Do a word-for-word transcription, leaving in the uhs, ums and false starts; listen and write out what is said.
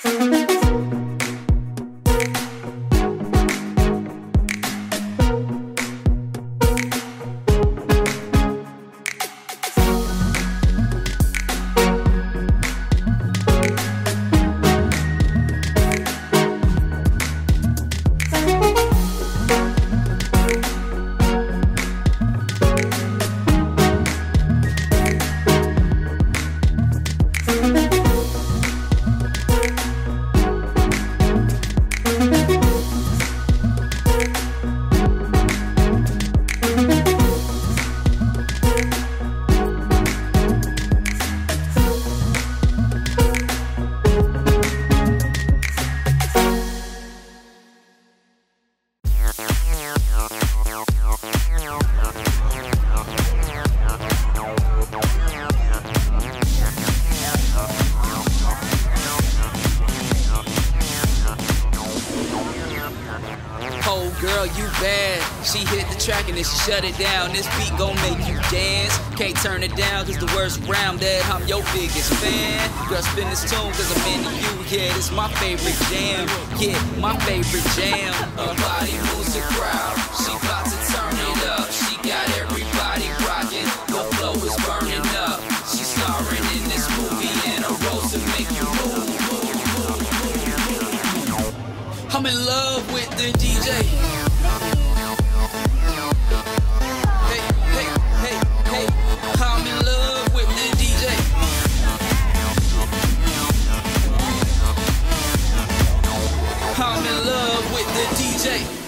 Oh girl, you bad. She hit the track and then she shut it down. This beat gon' make you dance. Can't turn it down cause the words around that I'm your biggest fan. Girl, spin this tune cause I'm into you. Yeah, this my favorite jam. Yeah, my favorite jam. Her body moves the crowd. She bout to turn it up. She got everybody rocking. The flow is burning up. She's starring in this movie and a role to make you move, move, move, move, move. I'm in love with the D J. Hey, hey, hey, hey. I'm in love with the D J. I'm in love with the D J.